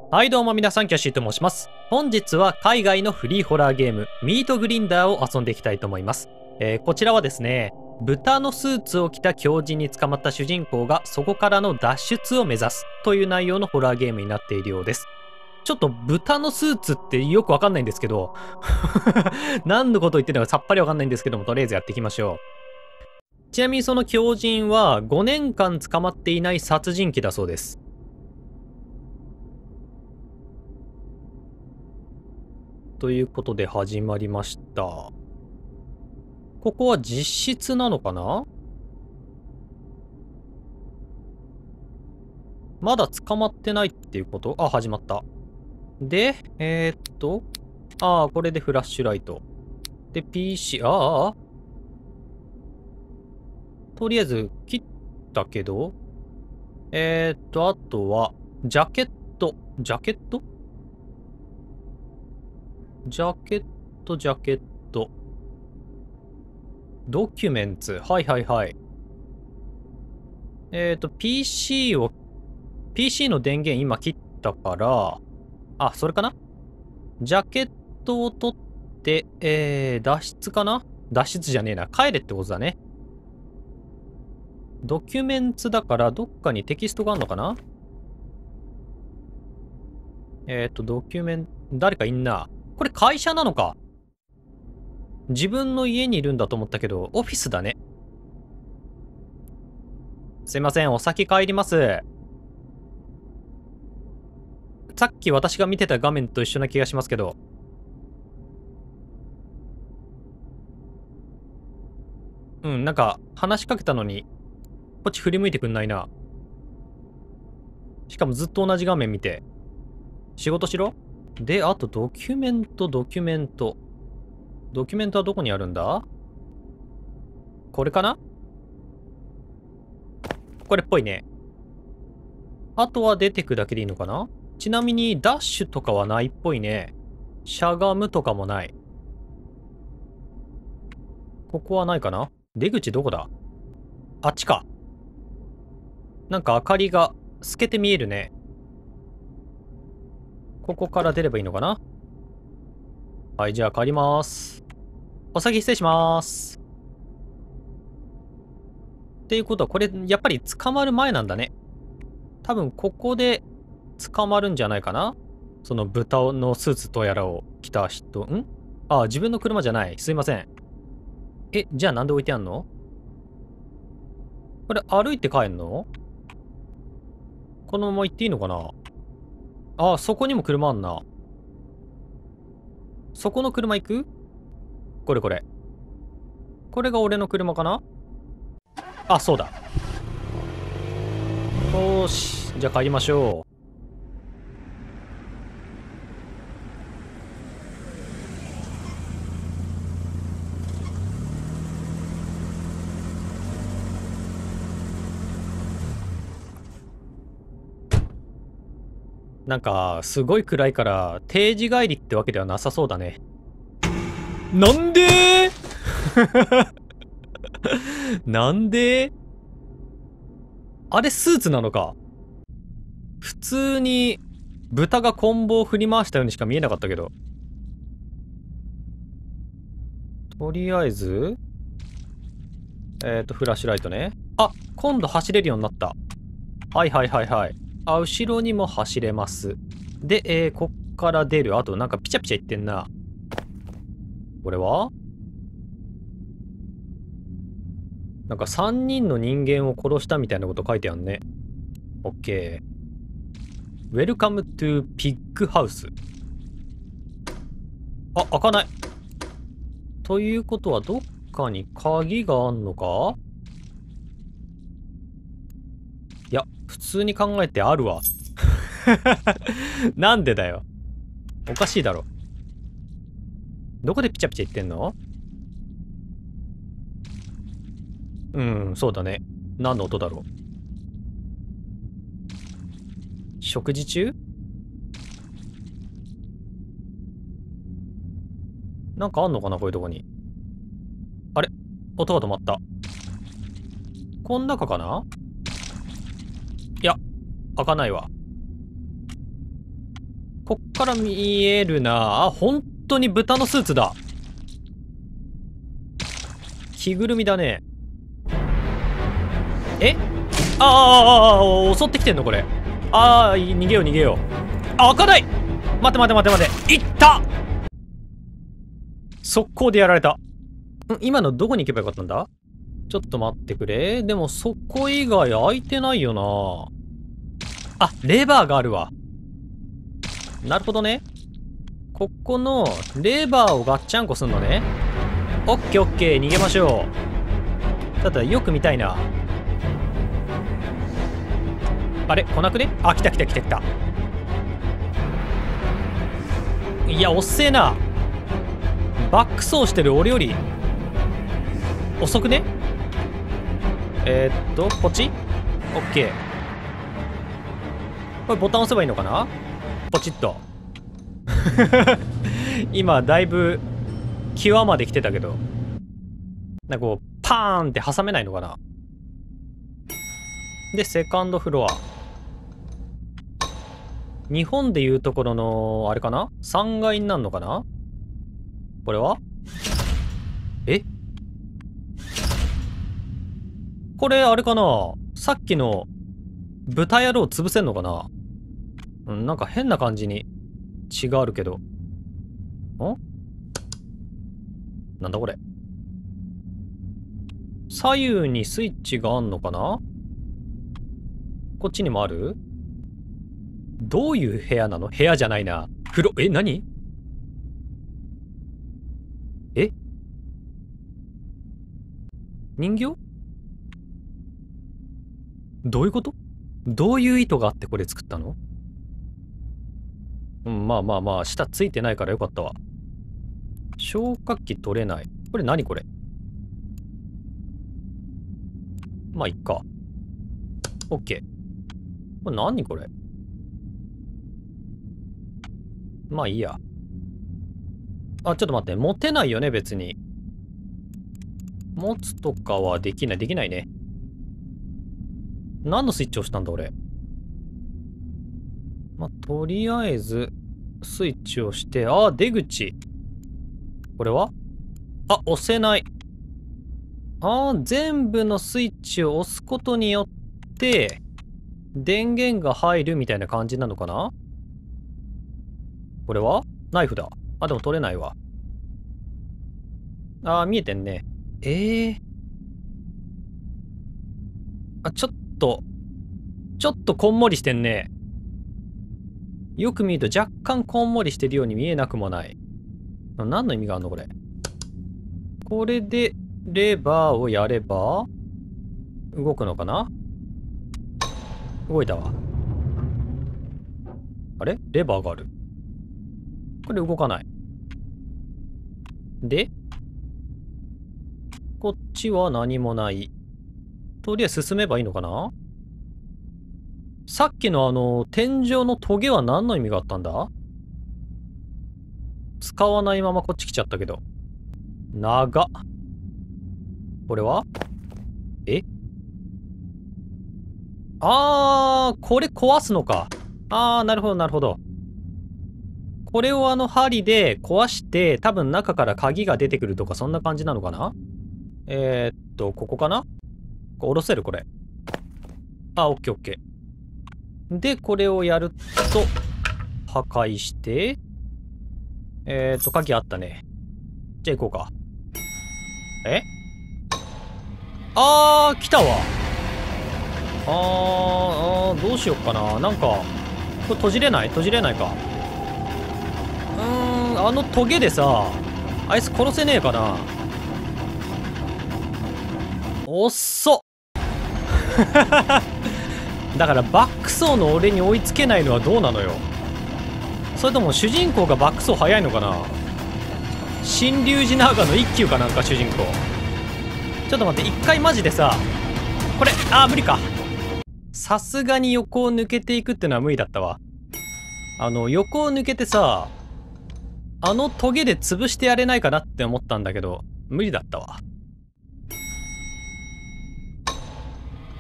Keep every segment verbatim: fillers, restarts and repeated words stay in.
はいどうも皆さん、キャシーと申します。本日は海外のフリーホラーゲーム、ミートグリンダーを遊んでいきたいと思います。えー、こちらはですね、豚のスーツを着た狂人に捕まった主人公がそこからの脱出を目指すという内容のホラーゲームになっているようです。ちょっと豚のスーツってよくわかんないんですけど、何のこと言ってるのかさっぱりわかんないんですけども、とりあえずやっていきましょう。ちなみにその狂人はごねんかん捕まっていない殺人鬼だそうです。ということで始まりました。ここは実質なのかな？まだ捕まってないっていうこと？あ、始まった。で、えー、っと、ああ、これでフラッシュライト。で、ピーシー、ああ、とりあえず切ったけど、えー、っと、あとは、ジャケット。ジャケットジャケット、ジャケット。ドキュメンツ。はいはいはい。えー、っと、ピーシー を、ピーシー の電源今切ったから、あ、それかな？ジャケットを取って、えー、脱出かな？脱出じゃねえな。帰れってことだね。ドキュメンツだから、どっかにテキストがあるのかな？えっと、ドキュメン、誰かいんな。これ会社なのか？自分の家にいるんだと思ったけど、オフィスだね。すいません、お先帰ります。さっき私が見てた画面と一緒な気がしますけど。うん、なんか、話しかけたのに、こっち振り向いてくんないな。しかもずっと同じ画面見て。仕事しろ？で、あとドキュメント、ドキュメント。ドキュメントはどこにあるんだ？これかな？これっぽいね。あとは出てくだけでいいのかな？ちなみにダッシュとかはないっぽいね。しゃがむとかもない。ここはないかな？出口どこだ？あっちか。なんか明かりが透けて見えるね。ここから出ればいいのかな？はい、じゃあ帰ります。お先失礼します。っていうことは、これ、やっぱり捕まる前なんだね。多分、ここで捕まるんじゃないかな？その豚のスーツとやらを着た人、んああ、自分の車じゃない。すいません。え、じゃあなんで置いてあんの？これ歩いて帰んの？このまま行っていいのかな？ああ、そこにも車あんな。そこの車行く？これこれ。これが俺の車かな？あ、そうだ。よーし。じゃあ帰りましょう。なんか、すごい暗いから、定時帰りってわけではなさそうだね。なんでーなんでーあれスーツなのか？普通に、豚が棍棒を振り回したようにしか見えなかったけど。とりあえず、えっと、フラッシュライトね。あ、今度走れるようになった。はいはいはいはい。あ、後ろにも走れます。で、えー、こっから出る。あと、なんかピチャピチャ言ってんな。これはなんかさんにんの人間を殺したみたいなこと書いてあんね。オッケー。Welcome to Pig House。あ、開かない。ということは、どっかに鍵があんのか？いや、普通に考えてあるわ。なんでだよ。おかしいだろ。どこでピチャピチャ言ってんの？うん、そうだね。何の音だろう。食事中？なんかあんのかなこういうとこに。あれ？音が止まった。こん中かな？いや、開かないわ。 こっから見えるな。あ、本当に豚のスーツだ。着ぐるみだね。えああああ、襲ってきてんのこれ。ああ、逃げよう逃げよう。あ、開かない。待て待て待て待て。いった。速攻でやられた。ん、今のどこに行けばよかったんだ。ちょっと待ってくれ。でもそこ以外空いてないよな。あ、レバーがあるわ。なるほどね。ここのレバーをガッチャンコすんのね。オッケーオッケー、逃げましょう。ただよく見たいな。あれ来なくね。あ、来た来た来た来た。いや、遅えな。バック走してる俺より遅くね。えー、っとこっち。オッケー。これボタン押せばいいのかな。ポチッと。今だいぶ際まで来てたけど、なんかこうパーンって挟めないのかな。でセカンドフロア、日本でいうところのあれかな、さんがいになるのかな。これはえこれあれかな、さっきの豚野郎潰せんのかな。うん、なんか変な感じに血があるけど。んなんだこれ。左右にスイッチがあんのかな。こっちにもある。どういう部屋なの。部屋じゃないな。風呂。え、何。え人形。どういうこと。どういう意図があってこれ作ったの。うん、まあまあまあ、下ついてないからよかったわ。消火器取れない。これ何これ。まあいっか。オッケー。これ何これ。まあいいや。あ、ちょっと待って。持てないよね、別に。持つとかはできない。できないね。何のスイッチを押したんだ、俺。まあ、とりあえず、スイッチをして、ああ、出口。これはあ、押せない。ああ、全部のスイッチを押すことによって、電源が入るみたいな感じなのかな。これはナイフだ。あ、でも取れないわ。ああ、見えてんね。ええー。あ、ちょっと、ちょっとこんもりしてんね。よく見ると若干こんもりしてるように見えなくもない。何の意味があるのこれ。これでレバーをやれば動くのかな。動いたわ。あれレバーがある。これ動かない。でこっちは何もない。とりあえず進めばいいのかな。さっきのあの天井のトゲは何の意味があったんだ。使わないままこっち来ちゃったけど。長っ。これはえあー、これ壊すのか。あー、なるほどなるほど。これをあの針で壊して多分中から鍵が出てくるとかそんな感じなのかな。えー、っとここかな。下ろせるこれ。あ、オッケーオッケー。でこれをやると破壊して、えー、っと鍵あったね。じゃあ行こうか。えあー来たわ。あーあーどうしよっかな。なんかこれ閉じれない閉じれないか。うーんあのトゲでさあいつ殺せねえかな。おっそだからバック走の俺に追いつけないのはどうなのよ。それとも主人公がバック走早いのかな。新龍寺長の一休かなんか主人公。ちょっと待って、一回マジでさこれあー無理か。さすがに横を抜けていくってのは無理だったわ。あの横を抜けてさあのトゲで潰してやれないかなって思ったんだけど無理だったわ。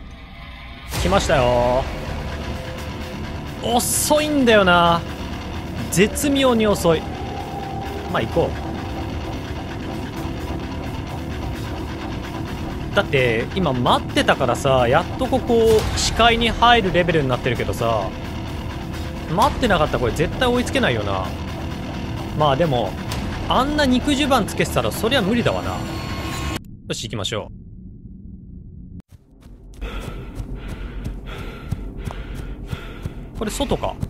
来ましたよ。遅いんだよな。 絶妙に遅い。まあ行こう。だって今待ってたからさ、やっとここ視界に入るレベルになってるけどさ、待ってなかったらこれ絶対追いつけないよな。まあでもあんな肉襦袢つけてたらそりゃ無理だわな。よし行きましょう。これ外か。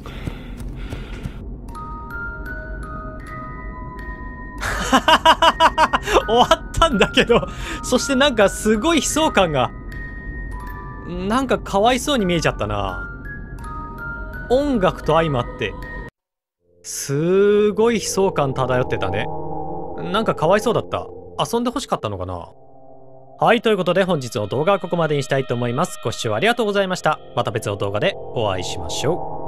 終わったんだけど、そしてなんかすごい悲壮感が、なんかかわいそうに見えちゃったな。音楽と相まってすごい悲壮感漂ってたね。なんかかわいそうだった。遊んでほしかったのかな。はい、ということで本日の動画はここまでにしたいと思います。ご視聴ありがとうございました。また別の動画でお会いしましょう。